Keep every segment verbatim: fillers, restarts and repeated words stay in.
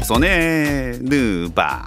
조선의 느바.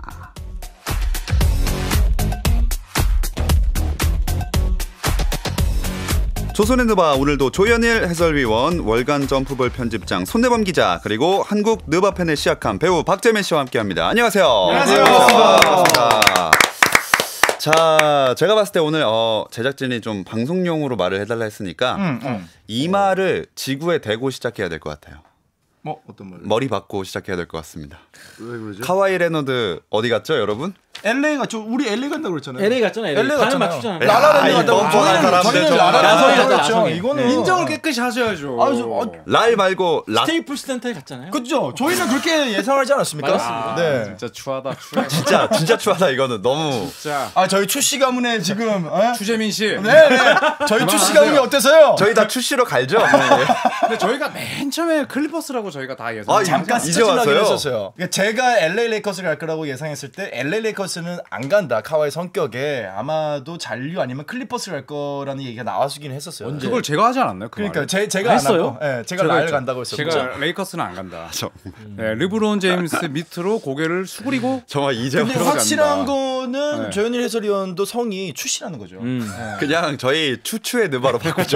조선의 느바 오늘도 조현일 해설위원, 월간 점프볼 편집장 손대범 기자, 그리고 한국 느바 팬을 시작한 배우 박재민 씨와 함께합니다. 안녕하세요. 안녕하세요. 반갑습니다. 자, 제가 봤을 때 오늘 어, 제작진이 좀 방송용으로 말을 해달라 했으니까 음, 음. 이 말을 지구에 대고 시작해야 될 것 같아요. 뭐 어떤 말? 머리 박고 시작해야 될 것 같습니다. 왜 그러죠? 카와이 레너드 어디 갔죠, 여러분? 엘에이 갔죠. 우리 엘에이 간다고 그랬잖아요. 엘에이 갔잖아. 엘에이, 엘에이 반을 갔잖아요. 맞추잖아. 라라랜드 야, 갔다고. 이 뻔뻔한 사람들 저희는 정말. 라라랜드 나성이 갔죠. 나성이. 이거는 인정을 깨끗이 하셔야죠. 아주 어, 랄 말고 락. 스테이플스 센터에 갔잖아요. 그죠. 저희는 그렇게 예상하지 않았습니까? 맞습니다. 네. 진짜 추하다. 추해. 진짜 진짜 추하다 이거는 너무. 진짜. 아 저희 추씨 가문에 지금 에? 추재민 씨. 네, 네. 저희 추씨 가문이 어때서요? 저희 다 추씨로 갈죠? 네. 근데 저희가 맨 처음에 클리퍼스라고 저희가 다 예상. 아, 잠깐 이제 스쳐지긴 왔어요? 했었어요. 그러니까 제가 엘에이 레이커스를 갈 거라고 예상했을 때 엘에이 레이커스는 안 간다. 카와이 성격에 아마도 잔류 아니면 클리퍼스를 갈 거라는 얘기가 나왔긴 했었어요. 언제? 그걸 제가 하지 않았나요? 그 그러니까 말을? 제, 제가 안 했어요? 하고, 네, 제가 제가 라일 했죠. 간다고 했었고. 제가 레이커스는 안 간다. 저, 네, 르브론 제임스 밑으로 고개를 수그리고. 정말 이제 근데 그러지 확실한 않는다. 거는 네. 조현일 해설위원도 성이 추씨라는 거죠. 음. 네. 그냥 저희 추추의 느바로 바꾸죠.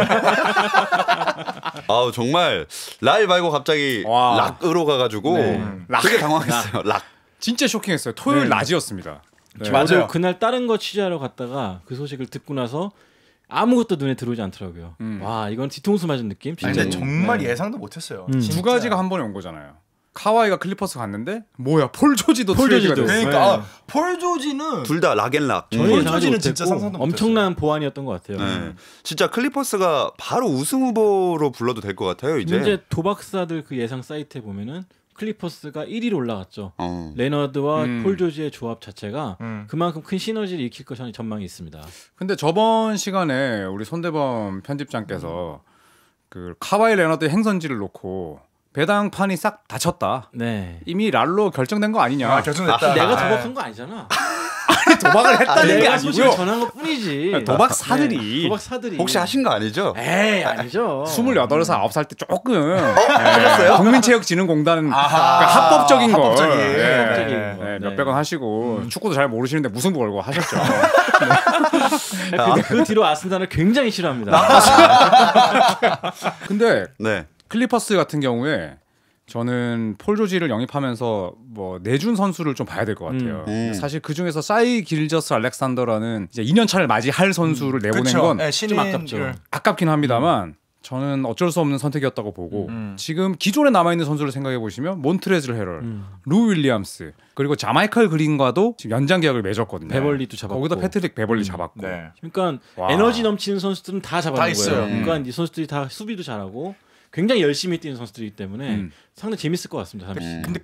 아우 정말 랄 말고 갑자기 와. 락으로 가가지고 네. 되게 당황했어요. 락. 진짜 쇼킹했어요. 토요일 네. 낮이었습니다. 네. 맞아요. 저도 그날 다른 거 취재하러 갔다가 그 소식을 듣고 나서 아무것도 눈에 들어오지 않더라고요. 음. 와, 이건 뒤통수 맞은 느낌. 아니, 진짜. 근데 정말 네. 예상도 못했어요. 음. 진짜. 두 가지가 한 번에 온 거잖아요. 카와이가 클리퍼스 갔는데 뭐야 폴 조지도 폴 트레이드가 조지도. 됐어요. 그러니까 네. 아, 폴 조지는 둘 다 락앤락. 저희 음. 폴 예상하지 조지는 진짜 못했고 상상도 엄청난 보안이었던 것 같아요. 네. 진짜 클리퍼스가 바로 우승 후보로 불러도 될 것 같아요. 이제. 이제 도박사들 그 예상 사이트에 보면은 클리퍼스가 일 위로 올라갔죠. 어. 레너드와 음. 폴 조지의 조합 자체가 음. 그만큼 큰 시너지를 일으킬 것이라는 전망이 있습니다. 근데 저번 시간에 우리 손대범 편집장께서 그 카와이 레너드 행선지를 놓고 배당판이 싹 닫혔다. 네. 이미 랄로 결정된 거 아니냐. 아, 결정됐다. 내가 아, 도박한 거 아니잖아. 도박을 했다는 게 내가 소식을 아니고요. 전한 것 뿐이지. 도박사들이. 네, 도박사들이. 혹시 하신 거 아니죠? 에이, 아니죠. 스물여덟 살, 아홉 살 때 조금 하셨어요? 네, 국민체육진흥공단 아하. 그러니까 합법적인 걸 합법적인. 네, 합법적인 네, 거. 네, 네. 몇백 원 하시고 축구도 잘 모르시는데 무승부 걸고 하셨죠. 근데 그 뒤로 아스날을 굉장히 싫어합니다. 근데 네. 클리퍼스 같은 경우에 저는 폴 조지를 영입하면서 뭐 내준 선수를 좀 봐야 될 것 같아요. 음. 사실 그 중에서 사이 길저스 알렉산더라는 이제 이 년 차를 맞이할 선수를 내보낸 그쵸. 건 네, 좀 아깝죠. 아깝긴 합니다만 저는 어쩔 수 없는 선택이었다고 보고 음. 지금 기존에 남아있는 선수를 생각해 보시면 몬트레즐 헤럴, 음. 루 윌리엄스 그리고 자마이컬 그린과도 지금 연장 계약을 맺었거든요. 베벌리도 잡았고. 거기다 패트릭 베벌리 잡았고 네. 그러니까 와. 에너지 넘치는 선수들은 다 잡아낸 다 거예요. 있어요. 그러니까 이 선수들이 다 수비도 잘하고 굉장히 열심히 뛰는 선수들이기 때문에 음. 상당히 재밌을 것 같습니다. 음. 근데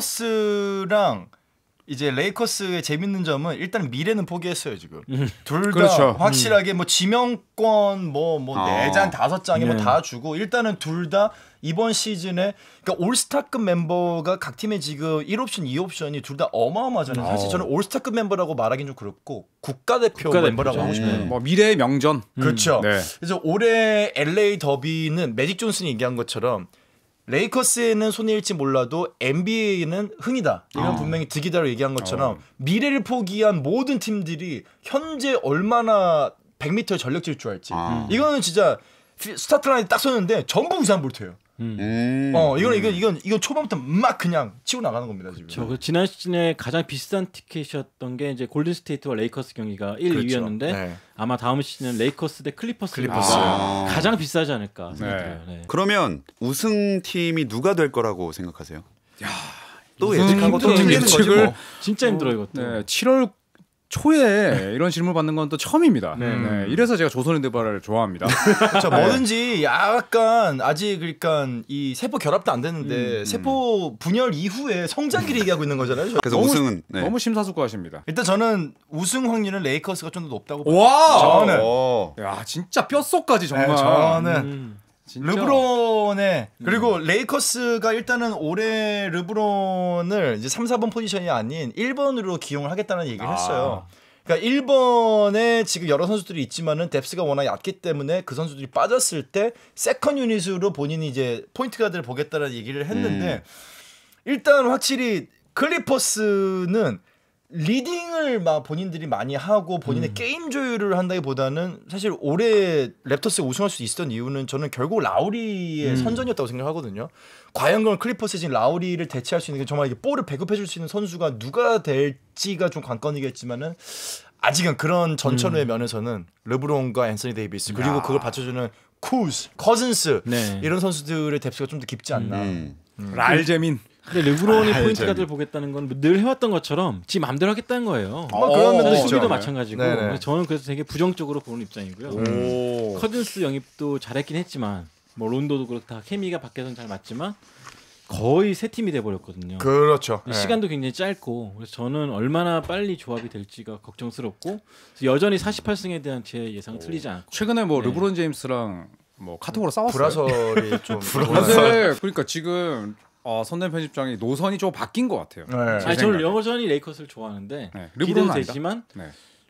클리퍼스랑 이제 레이커스의 재밌는 점은 일단 미래는 포기했어요 지금. 둘 다 그렇죠. 확실하게 뭐 지명권 뭐뭐 아. 네 장 다섯 장이 네. 뭐 다 주고 일단은 둘 다 이번 시즌에 그러니까 올스타급 멤버가 각 팀에 지금 일 옵션, 이 옵션이 둘 다 어마어마하잖아요. 사실 어. 저는 올스타급 멤버라고 말하긴 좀 그렇고 국가대표, 국가대표죠. 멤버라고 하고 싶어요. 음. 뭐 미래의 명전. 그렇죠. 네. 그래서 올해 엘에이 더비는 매직 존슨이 얘기한 것처럼 레이커스에는 손해일지 몰라도 엔비에이는 흥이다. 이건 어. 분명히 득이다로 얘기한 것처럼 어. 미래를 포기한 모든 팀들이 현재 얼마나 백 미터에 전력 질주할지. 아. 이거는 진짜 피- 스타트 라인에 딱 섰는데 전부 우산 볼트예요. 음. 어, 이건 이건 이건 이건 초반부터 막 그냥 치고 나가는 겁니다 지금. 저 그 지난 시즌에 가장 비싼 티켓이었던 게 이제 골든 스테이트와 레이커스 경기가 일, 그렇죠. 이 위였는데 네. 아마 다음 시즌은 레이커스 대 클리퍼스 클리퍼스. 아. 가장 비싸지 않을까 생각해요. 네. 그러면 우승팀이 누가 될 거라고 생각하세요? 또 우승 예측하고 또 팀 틀리는 거지 예측을 뭐. 진짜 힘들어 이것도. 네, 칠월 초에 이런 질문 받는 건 또 처음입니다. 네. 네, 이래서 제가 조선의 드바를 좋아합니다. 그렇죠. 뭐든지 약간 아직 그러니까 이 세포 결합도 안 됐는데 세포 분열 이후에 성장기를 얘기하고 있는 거잖아요. 저- 그래서 너무- 우승은 네. 너무 심사숙고하십니다. 일단 저는 우승 확률은 레이커스가 좀 더 높다고 봐요. 와, 저는 어. 야 진짜 뼛속까지 정말. 네, 저는 음. 진짜. 르브론의 그리고 레이커스가 일단은 올해 르브론을 이제 삼, 사 번 포지션이 아닌 일 번으로 기용을 하겠다는 얘기를 아. 했어요. 그러니까 일 번에 지금 여러 선수들이 있지만은 뎁스가 워낙 얕기 때문에 그 선수들이 빠졌을 때 세컨 유닛으로 본인이 이제 포인트 가드를 보겠다는 얘기를 했는데 음. 일단 확실히 클리퍼스는 리딩을 막 본인들이 많이 하고 본인의 음. 게임 조율을 한다기보다는 사실 올해 랩터스가 우승할 수 있었던 이유는 저는 결국 라우리의 음. 선전이었다고 생각하거든요. 과연 그럼 클리퍼스 지금 라우리를 대체할 수 있는 게 정말 이게 볼을 배급해줄 수 있는 선수가 누가 될지가 좀 관건이겠지만은 아직은 그런 전천후의 음. 면에서는 르브론과 앤서니 데이비스 그리고 그걸 받쳐주는 쿠즈, 커즌스 네. 이런 선수들의 뎁스가 좀 더 깊지 않나. 음. 랄제민. 근데 르브론이 아, 포인트 알죠. 가드를 보겠다는 건 늘 해왔던 것처럼 지 마음대로 하겠다는 거예요. 뭐 그런 면도 사실 있죠. 수비도 마찬가지고 네네. 그래서 저는 그래서 되게 부정적으로 보는 입장이고요. 오. 커즌스 영입도 잘했긴 했지만 뭐 론도도 그렇다 케미가 밖에서는 잘 맞지만 거의 새 팀이 돼버렸거든요. 그렇죠. 네. 시간도 굉장히 짧고 그래서 저는 얼마나 빨리 조합이 될지가 걱정스럽고 그래서 여전히 사십팔 승에 대한 제 예상은 틀리지 않고 최근에 뭐 네. 르브론 제임스랑 뭐 카톡으로 싸웠어요. 불화설이 좀 근데 그러니까 지금 어, 선대 편집장이 노선이 좀 바뀐 것 같아요. 네. 아니 제 저는 생각에. 여전히 레이커스를 좋아하는데 네, 기대도 르브론은 아니다. 되지만 네.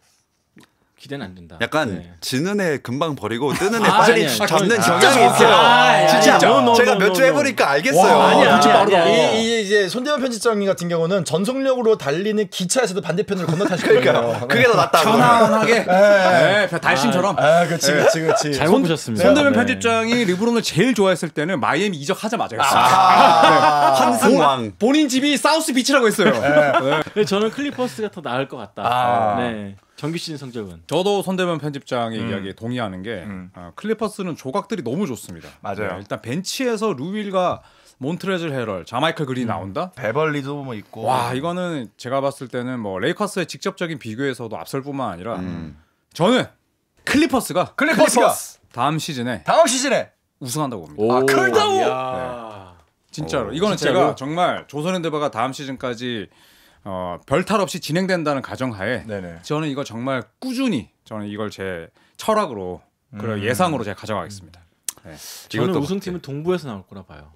기대는 안 된다. 약간 네. 지는 애 금방 버리고 뜨는 애 아, 빨리 아니야. 잡는 저는 경향이 진짜 있어요. 아, 아니, 진짜 아니, no, no, 제가 no, 몇 주 no, 해보니까 알겠어요. 와, 아니야, 눈치 아니야, 빠르다. 아니야. 이, 이 이제 손대원 편집장 같은 경우는 전속력으로 달리는 기차에서도 반대편으로 건너타실 거예요. 그러니까 그게 더 낫다고. 편안하게. 네, 달심처럼. 아, 그렇지, 그렇지, 그렇지. 잘못 보셨습니다. 손대면 네. 편집장이 르브론을 제일 좋아했을 때는 마이애미 이적하자마자 했어요. 아, 환승왕. 본인 집이 사우스 비치라고 했어요. 네. 근데 저는 클리퍼스가 더 나을 것 같다. 아. 네. 정규 시즌 성적은. 저도 손대면 편집장의 음. 이야기에 동의하는 게 음. 어, 클리퍼스는 조각들이 너무 좋습니다. 맞아요. 네, 일단 벤치에서 루윌과 몬트레즐 헤럴, 자마이클 그린이 나온다. 베벌리도 뭐 있고. 와 이거는 제가 봤을 때는 뭐 레이커스의 직접적인 비교에서도 앞설 뿐만 아니라 음. 저는 클리퍼스가 클리퍼스가 다음 시즌에 다음 시즌에 우승한다고 봅니다. 아, 클다우! 이야. 진짜로 오, 이거는 진짜로? 제가 정말 조선핸드바가 다음 시즌까지 어, 별탈 없이 진행된다는 가정하에 네네. 저는 이거 정말 꾸준히 저는 이걸 제 철학으로 그리고 음. 예상으로 제가 가져가겠습니다. 네. 저는 이것도 우승팀은 동부에서 나올 거라 봐요.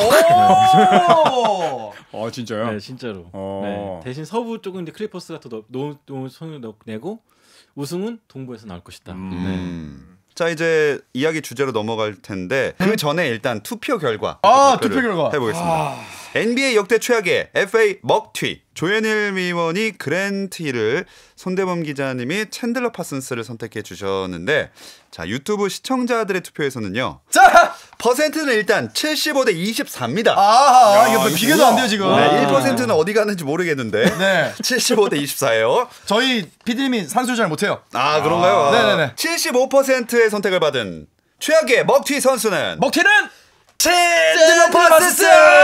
오! 어 진짜요? 네, 진짜로. 어. 네, 대신 서부 쪽은 이제 클리퍼스가 더 노, 노, 손을 넣- 내고 우승은 동부에서 나올 것이다. 음. 음. 자 이제 이야기 주제로 넘어갈 텐데 그 전에 일단 투표 결과 아, 발표를 투표 결과. 해보겠습니다. 엔비에이 역대 최악의 에프에이 먹튀 조현일 위원이 그랜트 힐을 손대범 기자님이 챈들러 파슨스를 선택해 주셨는데 자 유튜브 시청자들의 투표에서는요 자! 퍼센트는 일단 칠십오 대 이십사입니다. 아, 이게 야, 뭐 이거 비교도 뭐야? 안 돼요, 지금. 네, 일 퍼센트는 어디 가는지 모르겠는데 네. 칠십오 대 이십사예요. 저희 피디님이 산수 잘 못해요. 아 그런가요? 네네네. 칠십오 퍼센트의 선택을 받은 최악의 먹튀 선수는 먹튀는 챈들러 파슨스!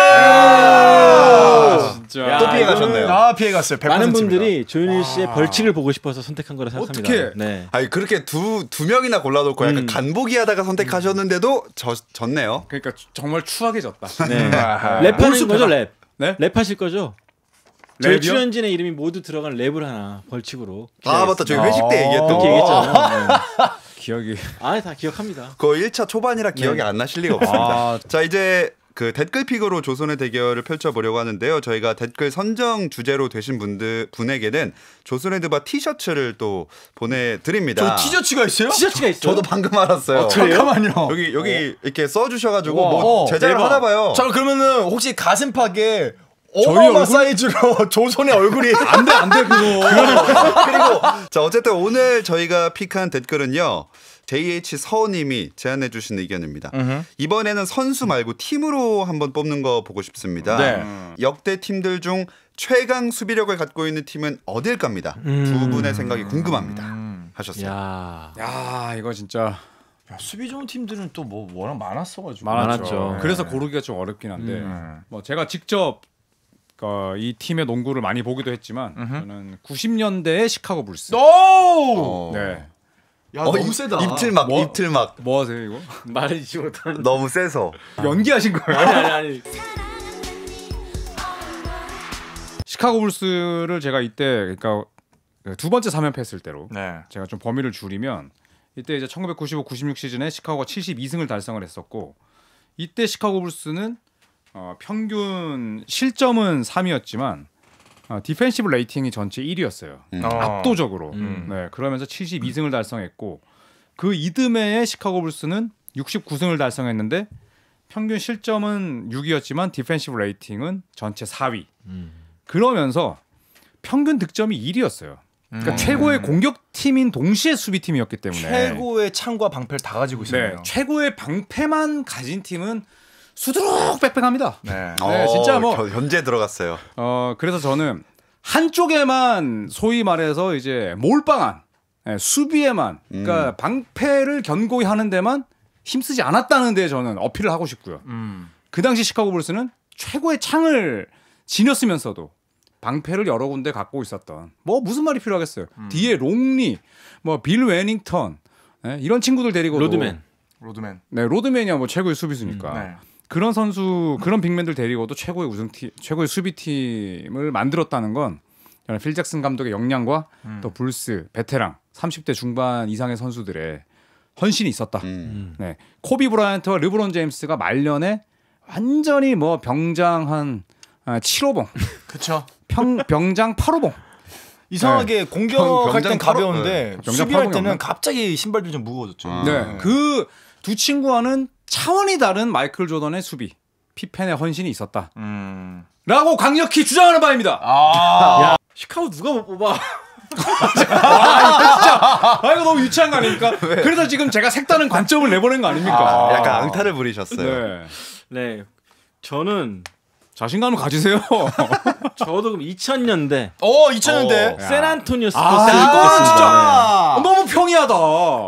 진짜 야, 또 이거는 피해가셨네요. 아, 피해갔어요. 백 많은 퍼센트입니다. 분들이 조현일 씨의 벌칙을 보고 싶어서 선택한 거라 생각합니다. 어떡해. 네. 아니 그렇게 두 두 명이나 골라놓고 약간 음. 간보기 하다가 선택하셨는데도 졌, 졌네요. 그러니까 주- 정말 추하게졌다. 네. 아하. 랩하는 거죠, 랩. 네? 랩하실 거죠? 저희 랩이요? 출연진의 이름이 모두 들어간 랩을 하나 벌칙으로. 아 맞다 저희 아. 회식 때 얘기했던 그렇게 거. 얘기했잖아요. 네. 기억이 아, 다 기억합니다. 그거 일 차 초반이라 기억이 네. 안 나실 리가 없습니다. 아. 자 이제 그 댓글 픽으로 조선의 대결을 펼쳐보려고 하는데요. 저희가 댓글 선정 주제로 되신 분들 분에게는 조선의 드바 티셔츠를 또 보내드립니다. 저 티셔츠가 있어요? 티셔츠가 있어요? 저도 방금 알았어요. 잠깐만요. 여기 여기 이렇게 써주셔가지고 우와. 뭐 어, 제작을 대박. 하나 봐요. 자, 그러면은 혹시 가슴팍에 저희 어마어마 얼굴? 사이즈로 조선의 얼굴이 안돼 안돼 그거. 그리고 자 어쨌든 오늘 저희가 픽한 댓글은요. 제이에이치 서우님이 제안해주신 의견입니다. 이번에는 선수 말고 팀으로 한번 뽑는 거 보고 싶습니다. 네. 역대 팀들 중 최강 수비력을 갖고 있는 팀은 어딜까입니다. 음. 두 분의 생각이 궁금합니다. 하셨어요. 야. 야 이거 진짜 야, 수비 좋은 팀들은 또 뭐 워낙 많았어가지고. 많았죠. 많았죠. 그래서 고르기가 좀 어렵긴 한데 음. 뭐 제가 직접 어, 이 팀의 농구를 많이 보기도 했지만 저는 구십 년대의 시카고 불스. 오! 어. 네. 야, 어, 너무 입- 세다. 입틀막 뭐? 입틀막 뭐 하세요 이거? 말해주지 못하는. 너무 세서 연기하신 거예요? 아니, 아니, 아니. 시카고 불스를 제가 이때 그러니까 두 번째 삼 연패 했을 때로 네. 제가 좀 범위를 줄이면 이때 이제 천구백구십오 구십육 시즌에 시카고가 칠십이 승을 달성을 했었고 이때 시카고 불스는 어, 평균 실점은 삼 위였지만 어, 디펜시브 레이팅이 전체 일 위였어요. 음. 어. 압도적으로. 음. 네, 그러면서 칠십이 승을 달성했고 그 이듬해에 시카고 불스는 육십구 승을 달성했는데 평균 실점은 육 위였지만 디펜시브 레이팅은 전체 사 위. 음. 그러면서 평균 득점이 일 위였어요. 그러니까 음. 최고의 공격팀인 동시에 수비팀이었기 때문에 최고의 창과 방패를 다 가지고 있어요. 네, 최고의 방패만 가진 팀은 수두룩 빽빽합니다. 네. 네, 진짜 뭐- 겨- 현재 들어갔어요. 어 그래서 저는 한쪽에만 소위 말해서 이제 몰빵한 예, 수비에만 그러니까 음. 방패를 견고히 하는 데만 힘쓰지 않았다는 데 저는 어필을 하고 싶고요. 음. 그 당시 시카고 불스는 최고의 창을 지녔으면서도 방패를 여러 군데 갖고 있었던 뭐 무슨 말이 필요하겠어요. 음. 뒤에 롱리, 뭐 빌 웨닝턴 예, 이런 친구들 데리고 로드맨. 로드맨. 네 로드맨이야 뭐 최고의 수비수니까 네. 그런 선수 그런 빅맨들 데리고도 최고의 우승팀, 최고의 수비팀을 만들었다는 건 저는 필 잭슨 감독의 역량과 음. 또 불스 베테랑 삼십 대 중반 이상의 선수들의 헌신이 있었다. 음. 네, 코비 브라이언트와 르브론 제임스가 말년에 완전히 뭐 병장 한 아, 칠 호봉, 그쵸. 평 병장 팔 호봉. 이상하게 공격할 병장 땐 팔 호- 가벼운데 병장 수비할 팔 호봉이 때는 없나? 갑자기 신발들이 좀 무거워졌죠. 아. 네, 그 두 친구와는 차원이 다른 마이클 조던의 수비, 피펜의 헌신이 있었다. 음. 라고 강력히 주장하는 바입니다. 아. 시카고 누가 못 뽑아? 아 이거 너무 유치한 거 아닙니까? 그래서 지금 제가 색다른 관점을 내보낸 거 아닙니까? 아. 약간 앙탈을 부리셨어요. 네. 네, 저는 자신감을 가지세요. 저도 그럼 이천 년대 어, 이천 년대. 어. 샌안토니오 아, 스퍼스를 이거 뽑겠습니다. 어, 너무 평이하다.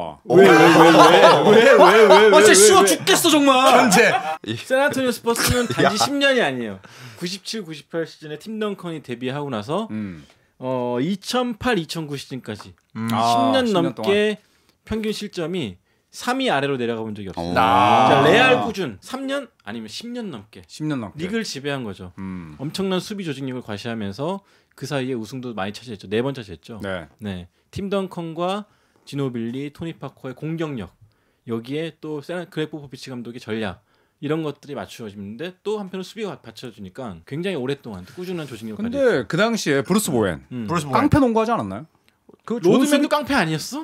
왜왜왜왜왜왜왜 아, 진짜 쉬워 죽겠어 정말. 현재. 샌안토니오 스퍼스는 단지 십 년이 아니에요. 구십칠 구십팔 시즌에 팀 덩컨이 데뷔하고 나서 음. 어 이천팔 이천구 시즌까지 음. 아, 십 년 십 년 넘게 평균 실점이 삼 위 아래로 내려가 본 적이 없어요. 오. 아. 그러니까 레알 꾸준 삼 년 아니면 십 년 넘게 십 년 넘게. 리그를 지배한 거죠. 음. 엄청난 수비 조직력을 과시하면서 그 사이에 우승도 많이 차지했죠. 네 번 차지했죠. 네. 네, 팀 덩컨과 지노빌리, 토니 파커의 공격력 여기에 또 세나 그렉 포포비치 감독의 전략 이런 것들이 맞추어지는데 또 한편으로 수비가 받쳐주니까 굉장히 오랫동안 꾸준한 조직력을 가졌죠. 근데 그 당시에 브루스 보웬 음. 브루스 보웬. 깡패 농구하지 않았나요? 그 좋은 로드맨도 수비- 깡패 아니었어?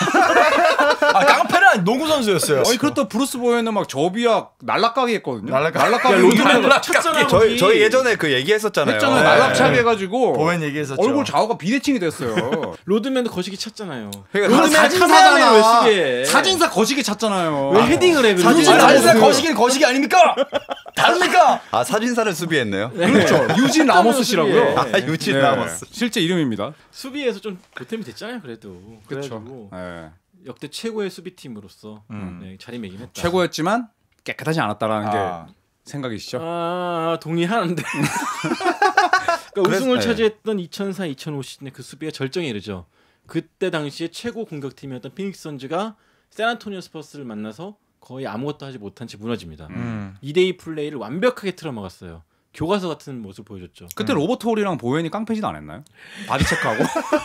아, 깡패는 아니, 농구 선수였어요. 아니 그렇다 브루스 보웬은 막 접이야 날락가기 했거든요. 날락가기. 야, 로드맨 날락- 쳤잖아. 저희 거기. 저희 예전에 그 얘기했었잖아요. 했잖아요. 네. 날락차게 해가지고 보웬 얘기했었죠. 얼굴 좌우가 비대칭이 됐어요. 로드맨도 거시기 찼잖아요. 그러니까 로드맨 사진사잖아. 카메라맨 왜 수비해? 사진사 거시기 찾잖아요. 왜 헤딩을 해? 그리고? 사진사 사진사 사진사 그- 거시기는 거시기 아닙니까? 다릅니까? 아 사진사를 수비했네요. 그렇죠. 유진 라모스 씨라고요. 아 유진 네. 라모스. 실제 이름입니다. 수비에서 좀 보탬이 됐잖아요. 그래도 그렇죠. 그래가지고 네. 역대 최고의 수비팀으로서 음. 네, 자리매김했다. 최고였지만 깨끗하지 않았다라는 아. 게 생각이시죠? 아 동의하는데. 그러니까 그래서- 우승을 네. 차지했던 이천사 이천오 시즌에 그 수비가 절정에 이르죠. 그때 당시에 최고 공격팀이었던 피닉스 선즈가 샌안토니오 스퍼스를 만나서 거의 아무것도 하지 못한 채 무너집니다. 음. 이 대 이 플레이를 완벽하게 틀어막았어요. 교과서 같은 모습을 보여줬죠. 그때 로버트 홀이랑 보웬이 깡패짓 안 했나요? 바디 체크하고.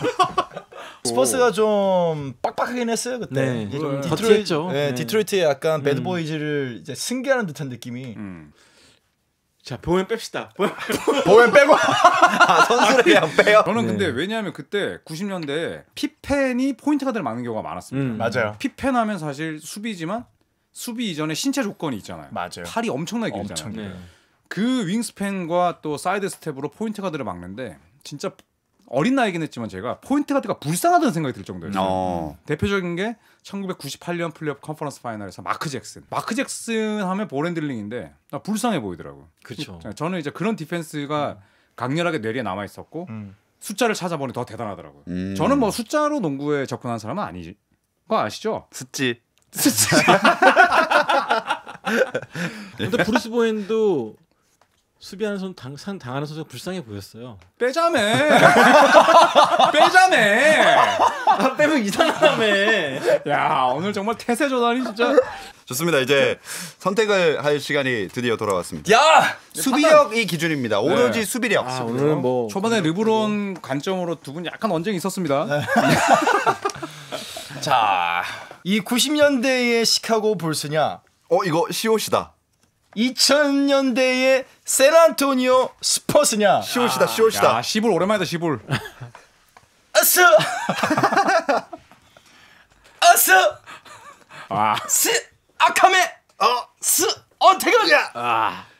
스퍼스가 좀 빡빡하긴 했어요 그때. 네, 이제 좀 디트로이트- 더티했죠. 네, 네. 디트로이트의 약간 음. 배드보이즈를 이제 승계하는 듯한 느낌이. 음. 자, 보면 뺍시다. 보면 보웬 빼고. 아 선수를 그냥 빼요. 저는 네. 근데 왜냐하면 그때 구십 년대에 피펜이 포인트 가드를 막는 경우가 많았습니다. 음. 맞아요. 피펜 하면 사실 수비지만 수비 이전에 신체 조건이 있잖아요. 맞아요. 팔이 엄청나게 길잖아요. 엄청 네. 그 윙스팬과 또 사이드 스텝으로 포인트 가드를 막는데 진짜 어린 나이긴 했지만 제가 포인트 가드가 불쌍하다는 생각이 들 정도였어요. 어. 대표적인 게 천구백구십팔 년 플레이오프 컨퍼런스 파이널에서 마크 잭슨. 마크 잭슨 하면 볼핸들링인데 나 불쌍해 보이더라고요. 그렇죠. 저는 이제 그런 디펜스가 강렬하게 뇌리에 남아 있었고 음. 숫자를 찾아보니 더 대단하더라고요. 음. 저는 뭐 숫자로 농구에 접근한 사람은 아니지. 그거 아시죠? 숫지. 근데 브루스 보웬도 수비하는 선 당, 산 당하는 선수가 불쌍해 보였어요. 빼자매. 빼자매. 아, 빼면 이상하다며. 야 오늘 정말 태세 조단이 진짜. 좋습니다. 이제 선택을 할 시간이 드디어 돌아왔습니다. 야. 수비력이 기준입니다. 오로지 네. 수비력. 아, 오늘은 뭐 초반에 르브론 관점으로 두 분 약간 언쟁이 있었습니다. 자, 이 구십 년대의 시카고 불스냐, 어 이거 시옷이다. 이천 년대의 샌안토니오 스퍼스냐. 시옷이다. 시옷이다. 야 시불 오랜만이다 시불. 아스. 아스. 아 스 아카메. 어. 스 어태근. 아,